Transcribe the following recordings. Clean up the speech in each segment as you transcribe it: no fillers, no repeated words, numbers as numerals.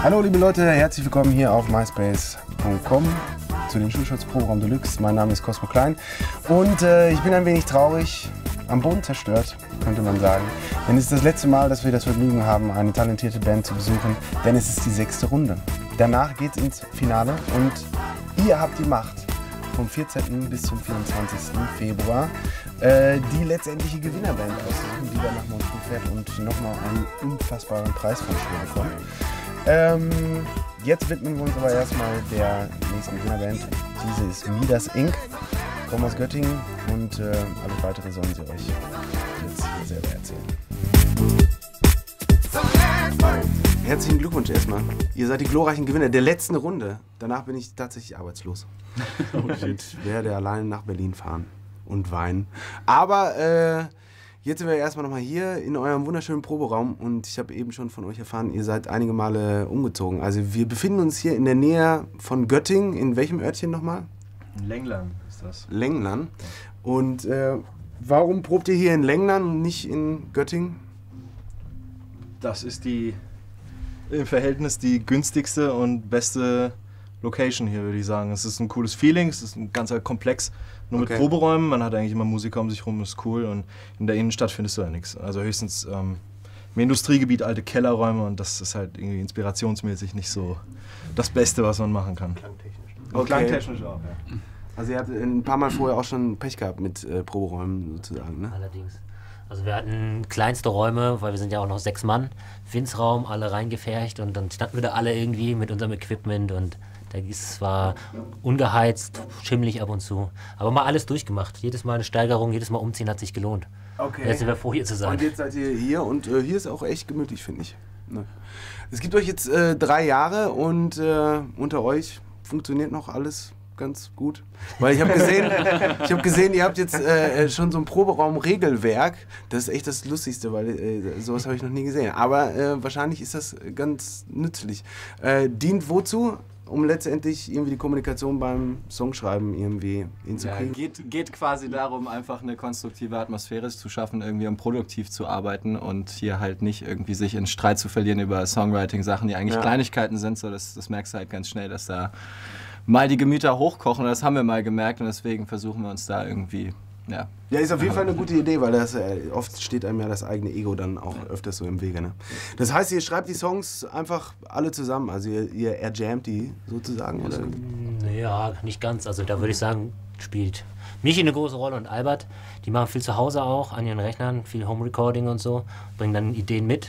Hallo liebe Leute, herzlich willkommen hier auf myspace.com zu den Schulschutz Proberaum Deluxe. Mein Name ist Cosmo Klein und ich bin ein wenig traurig, am Boden zerstört, könnte man sagen. Denn es ist das letzte Mal, dass wir das Vergnügen haben, eine talentierte Band zu besuchen, denn es ist die 6. Runde. Danach geht es ins Finale und ihr habt die Macht, vom 14. bis zum 24. Februar die letztendliche Gewinnerband auszusuchen, die dann nach Montreal fährt und nochmal einen unfassbaren Preis von Schule bekommt. Jetzt widmen wir uns aber erstmal der nächsten Gewinnerband. Diese ist Midas Inc., kommen aus Göttingen und alles weitere sollen sie euch jetzt hier selber erzählen. Herzlichen Glückwunsch erstmal. Ihr seid die glorreichen Gewinner der letzten Runde. Danach bin ich tatsächlich arbeitslos. Und werde alleine nach Berlin fahren und weinen. Aber jetzt sind wir erstmal nochmal hier in eurem wunderschönen Proberaum und ich habe eben schon von euch erfahren, ihr seid einige Male umgezogen. Also wir befinden uns hier in der Nähe von Göttingen. In welchem Örtchen nochmal? Lenglan ist das. Lenglan. Und warum probt ihr hier in Lenglan und nicht in Göttingen? Das ist im Verhältnis die günstigste und beste Location hier, würde ich sagen. Es ist ein cooles Feeling, es ist ein ganzer Komplex, nur mit Proberäumen. Man hat eigentlich immer Musiker um sich rum, ist cool. Und in der Innenstadt findest du ja nichts. Also höchstens im Industriegebiet alte Kellerräume und das ist halt irgendwie inspirationsmäßig nicht so das Beste, was man machen kann. Klangtechnisch. Und klangtechnisch auch, ja. Also ihr habt ein paar Mal vorher auch schon Pech gehabt mit Proberäumen sozusagen, ne? Allerdings. Also wir hatten kleinste Räume, weil wir sind ja auch noch 6 Mann, Winzraum, alle reingefercht und dann standen wir da alle irgendwie mit unserem Equipment und es war ungeheizt, schimmelig ab und zu. Aber mal alles durchgemacht. Jedes Mal eine Steigerung, jedes Mal umziehen hat sich gelohnt. Okay. Jetzt sind wir froh, hier zu sein. Und jetzt seid ihr hier und hier ist auch echt gemütlich, finde ich. Ne? Es gibt euch jetzt 3 Jahre und unter euch funktioniert noch alles ganz gut. Weil ich habe gesehen, ihr habt jetzt schon so ein Proberaum-Regelwerk. Das ist echt das Lustigste, weil sowas habe ich noch nie gesehen. Aber wahrscheinlich ist das ganz nützlich. Dient wozu? Um letztendlich irgendwie die Kommunikation beim Songschreiben irgendwie hinzukriegen. Ja, geht quasi darum, einfach eine konstruktive Atmosphäre zu schaffen, irgendwie um produktiv zu arbeiten und hier halt nicht irgendwie sich in Streit zu verlieren über Songwriting-Sachen, die eigentlich Kleinigkeiten sind. So, das merkst du halt ganz schnell, dass da mal die Gemüter hochkochen. Und das haben wir mal gemerkt und deswegen versuchen wir uns da irgendwie... Ja, ist auf jeden Fall eine gute Idee, weil das oft steht einem ja das eigene Ego dann auch öfters so im Wege. Ne? Das heißt, ihr schreibt die Songs einfach alle zusammen, also ihr erjammt die sozusagen, oder? Ja, nicht ganz. Also da würde ich sagen, spielt Michi eine große Rolle und Albert. Die machen viel zu Hause auch an ihren Rechnern, viel Home-Recording und so, bringen dann Ideen mit,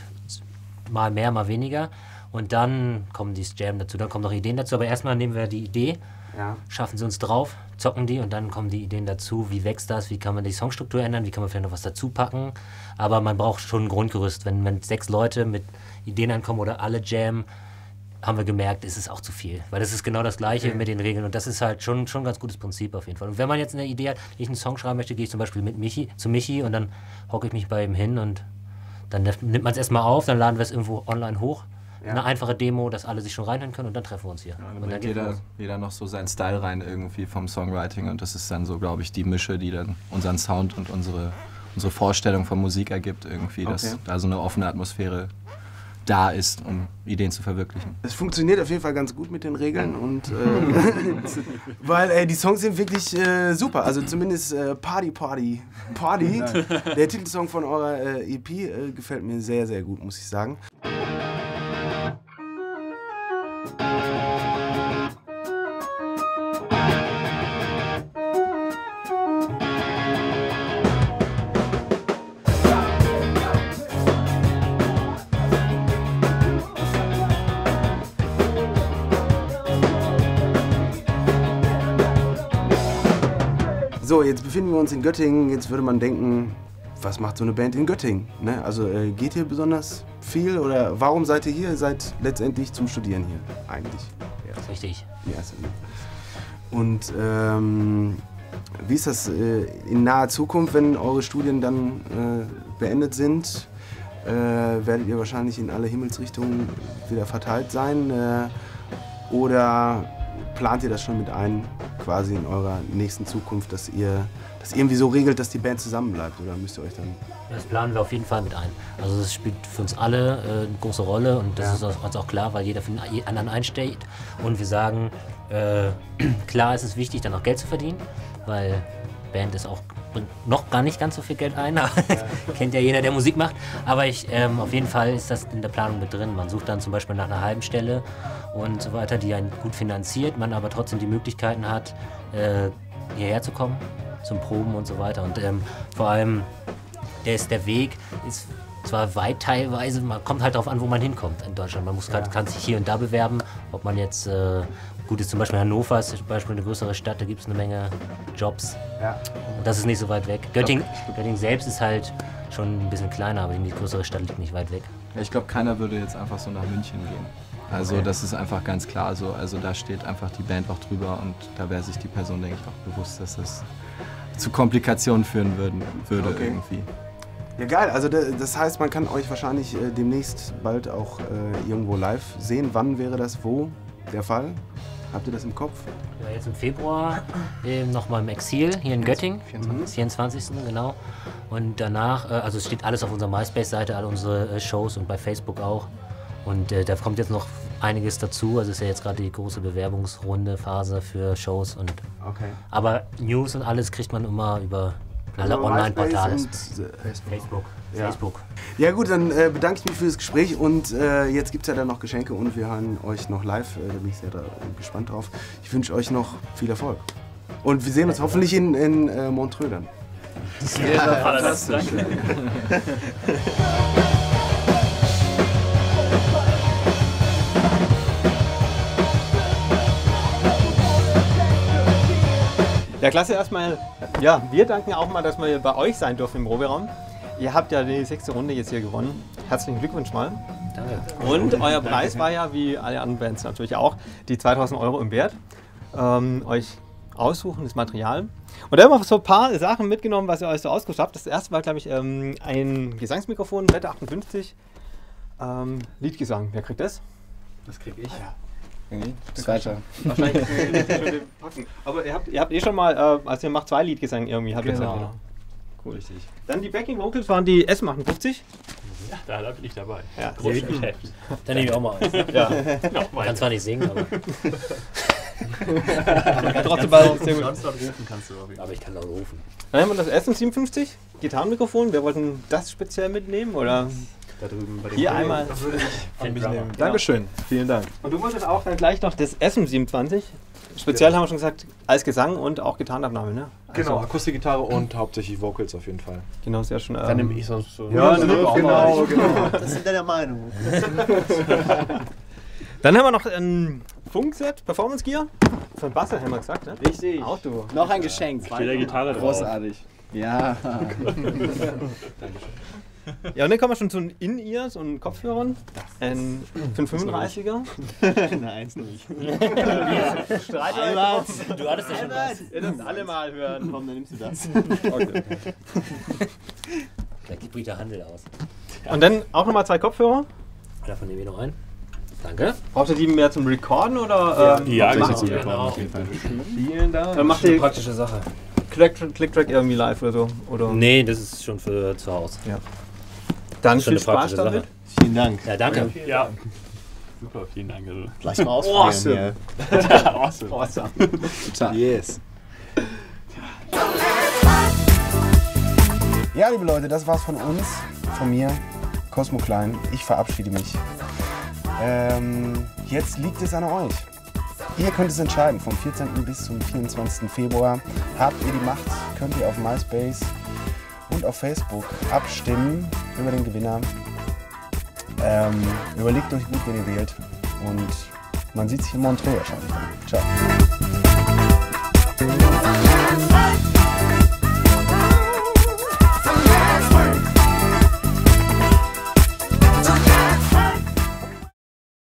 mal mehr, mal weniger. Und dann kommen die Jam dazu, dann kommen noch Ideen dazu. Aber erstmal nehmen wir die Idee, schaffen sie uns drauf, zocken die und dann kommen die Ideen dazu, wie wächst das, wie kann man die Songstruktur ändern, wie kann man vielleicht noch was dazu packen. Aber man braucht schon ein Grundgerüst. Wenn 6 Leute mit Ideen ankommen oder alle Jam, haben wir gemerkt, ist es auch zu viel. Weil das ist genau das Gleiche mit den Regeln und das ist halt schon ein ganz gutes Prinzip auf jeden Fall. Und wenn man jetzt eine Idee hat, ich einen Song schreiben möchte, gehe ich zum Beispiel zu Michi und dann hocke ich mich bei ihm hin und dann nimmt man es erstmal auf, dann laden wir es irgendwo online hoch. Eine einfache Demo, dass alle sich schon reinhören können und dann treffen wir uns hier. Ja, und dann bringt jeder noch so seinen Style rein irgendwie vom Songwriting und das ist dann so, glaube ich, die Mische, die dann unseren Sound und unsere Vorstellung von Musik ergibt irgendwie, dass da so eine offene Atmosphäre da ist, um Ideen zu verwirklichen. Es funktioniert auf jeden Fall ganz gut mit den Regeln und weil die Songs sind wirklich super, also zumindest Party. Der Titelsong von eurer EP gefällt mir sehr, sehr gut, muss ich sagen. So, jetzt befinden wir uns in Göttingen. Jetzt würde man denken, was macht so eine Band in Göttingen? Ne? Also geht hier besonders viel oder warum seid ihr hier? Ihr seid letztendlich zum Studieren hier eigentlich. Richtig. Und wie ist das in naher Zukunft, wenn eure Studien dann beendet sind? Werdet ihr wahrscheinlich in alle Himmelsrichtungen wieder verteilt sein? Oder plant ihr das schon mit ein, quasi in eurer nächsten Zukunft, dass ihr das irgendwie so regelt, dass die Band zusammenbleibt? Oder müsst ihr euch dann... Das planen wir auf jeden Fall mit ein. Also das spielt für uns alle eine große Rolle und das ist uns auch klar, weil jeder für den anderen einsteht. Und wir sagen, klar ist es wichtig, dann auch Geld zu verdienen, weil Band ist auch, bringt noch gar nicht ganz so viel Geld ein. Kennt ja jeder, der Musik macht. Aber auf jeden Fall ist das in der Planung mit drin. Man sucht dann zum Beispiel nach einer halben Stelle und so weiter, die einen gut finanziert, man aber trotzdem die Möglichkeiten hat, hierher zu kommen, zum Proben und so weiter. Und vor allem der Weg ist zwar weit teilweise, man kommt halt darauf an, wo man hinkommt in Deutschland. Man kann sich hier und da bewerben, ob man jetzt, gut ist zum Beispiel Hannover ist zum Beispiel eine größere Stadt, da gibt es eine Menge Jobs. Ja. Und das ist nicht so weit weg. Göttingen selbst ist halt schon ein bisschen kleiner, aber die größere Stadt liegt nicht weit weg. Ja, ich glaube, keiner würde jetzt einfach so nach München gehen. Also das ist einfach ganz klar so. Also da steht einfach die Band auch drüber und da wäre sich die Person, denke ich, auch bewusst, dass das zu Komplikationen führen würde irgendwie. Ja, geil. Also das heißt, man kann euch wahrscheinlich demnächst bald auch irgendwo live sehen. Wann wäre das wo der Fall? Habt ihr das im Kopf? Ja, jetzt im Februar nochmal im Exil hier in Göttingen. 24. Genau. Und danach, also es steht alles auf unserer MySpace-Seite, alle unsere Shows und bei Facebook auch. Und da kommt jetzt noch einiges dazu. Also es ist ja jetzt gerade die große Bewerbungsrunde-Phase für Shows. Aber News und alles kriegt man immer über alle Online-Portale. Facebook. Ja gut, dann bedanke ich mich für das Gespräch und jetzt gibt es ja dann noch Geschenke und wir hören euch noch live. Da bin ich sehr gespannt drauf. Ich wünsche euch noch viel Erfolg. Und wir sehen uns hoffentlich in Montreux dann. Das wäre fantastisch. Ja, klasse erstmal. Ja, wir danken auch mal, dass wir bei euch sein dürfen im Proberaum. Ihr habt ja die 6. Runde jetzt hier gewonnen. Herzlichen Glückwunsch mal. Danke. Und euer Preis war ja, wie alle anderen Bands natürlich auch, die 2.000 € im Wert. Euch aussuchen, das Material. Und da haben wir so ein paar Sachen mitgenommen, was ihr euch so ausgesucht habt. Das erste war, glaube ich, ein Gesangsmikrofon, Beta 58. Liedgesang. Wer kriegt das? Das krieg ich. Ja. Zweiter. Wahrscheinlich packen. Aber ihr habt eh schon mal, also ihr macht 2 Liedgesang irgendwie, habt ihr gesagt. Genau. Cool. Richtig. Dann die Backing Vocals waren die S58. Ja, da bin ich dabei. Ja, großes Geschäft. Dann nehme ich auch mal eins. Ja. Kann zwar nicht singen, aber... Trotzdem bei uns rufen kannst du auch. Aber ich kann auch rufen. Dann haben wir das SM57, Gitarrenmikrofon. Wir wollten das speziell mitnehmen, oder? Da drüben bei dem Hier einmal. Das würde ich mitnehmen. Dankeschön, vielen Dank. Und du wolltest auch dann gleich noch das SM27. Speziell haben wir schon gesagt, als Gesang und auch Gitarrenabnahme, ne? Genau, Akustikgitarre und hauptsächlich Vocals auf jeden Fall. Genau, sehr schön. Dann nehme ich sonst so. Ja, genau. Das sind der Meinung. Dann haben wir noch ein Funkset, Performance Gear. Von Basel haben wir gesagt, ne? Richtig. Auch du. Noch ein Geschenk. Steht der Gitarre drauf. Großartig. Ja. Ja, und dann kommen wir schon zu den In-Ears und Kopfhörern. Ein 535er. Nein, ist nicht. Streitleiter. Du hattest ja schon was. Ihr dürft alle mal hören. Komm, dann nimmst du das. Okay. Da gibt Rita Handel aus. Und dann auch nochmal 2 Kopfhörer. Davon nehme ich noch einen. Danke. Braucht ihr die mehr zum Recorden oder? Ja, Genau. Vielen Dank. Dann macht ihr Praktische Sache. Clicktrack irgendwie live oder so? Oder? Nee, das ist schon für zu Hause. Ja. Dann Das ist schon viel eine Spaß praktische damit. Sache. Vielen Dank. Ja, danke. Ja. Super, vielen Dank. Also. Gleich mal ausprobieren. Awesome. Awesome. Yes. Ja, liebe Leute, das war's von uns, von mir, Cosmo Klein. Ich verabschiede mich. Jetzt liegt es an euch. Ihr könnt es entscheiden, vom 14. bis zum 24. Februar habt ihr die Macht, könnt ihr auf MySpace und auf Facebook abstimmen über den Gewinner. Überlegt euch gut, wen ihr wählt und man sieht sich in Montreux wahrscheinlich dann. Ciao.